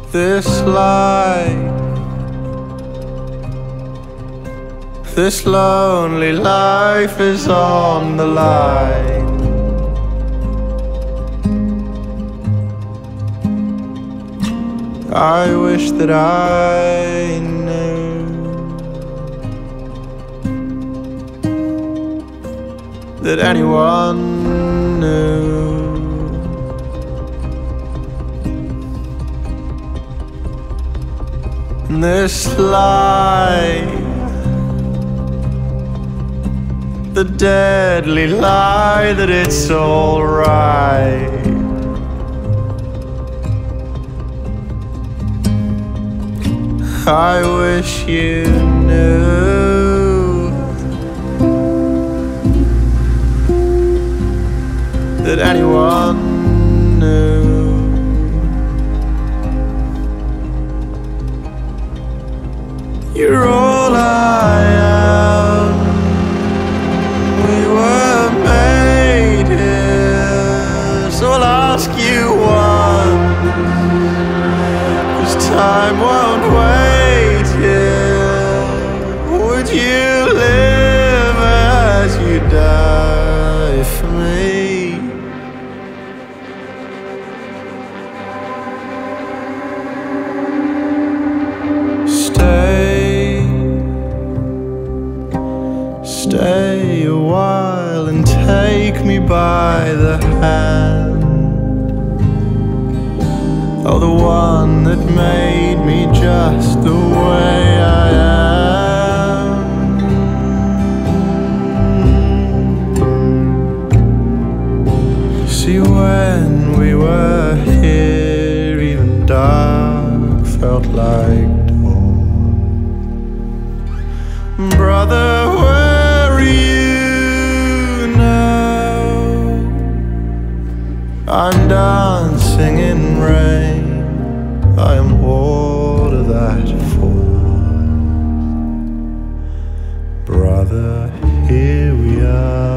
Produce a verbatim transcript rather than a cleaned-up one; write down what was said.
this life, this lonely life is on the line. I wish that I knew that anyone knew this life, the deadly lie that it's all right. I wish you knew that anyone knew. You're all I am. We were made here, so I'll ask you once, 'cause time won't wait here. Would you live as you die for me? Stay, stay a while and take me by the hand. Oh, the one that made me just the way I am. See, when we were here, even dark felt like brother, where are you now? I'm dancing in rain, I am all of that for. Brother, here we are.